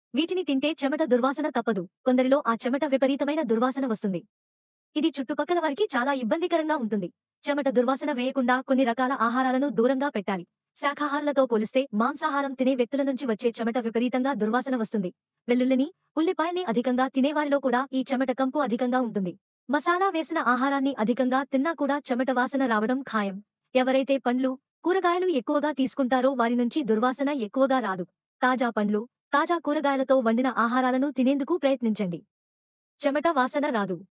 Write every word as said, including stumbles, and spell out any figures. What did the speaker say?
వీటిని తింటే చెమట దుర్వాసన తప్పదు. కొందరిలో ఆ చెమట విపరీతమైన దుర్వాసన వస్తుంది. ఇది చుట్టుపక్కల వారికి చాలా ఇబ్బందికరంగా ఉంటుంది. చెమట దుర్వాసన వేయకుండా కొన్ని రకాల ఆహారాలను దూరంగా పెట్టాలి. శాకాహారులతో పోలిస్తే మాంసాహారం తినే వ్యక్తుల నుంచి వచ్చే చెమట విపరీతంగా దుర్వాసన వస్తుంది. వెల్లుల్లిని, ఉల్లిపాయల్ని అధికంగా తినేవారిలో కూడా ఈ చెమట కంపు అధికంగా ఉంటుంది. మసాలా వేసిన ఆహారాన్ని అధికంగా తిన్నా కూడా చెమట వాసన రావడం ఖాయం. ఎవరైతే పండ్లు, కూరగాయలు ఎక్కువగా తీసుకుంటారో వారి నుంచి దుర్వాసన ఎక్కువగా రాదు. తాజా పండ్లు, తాజా కూరగాయలతో వండిన ఆహారాలను తినేందుకు ప్రయత్నించండి. చెమట వాసన రాదు.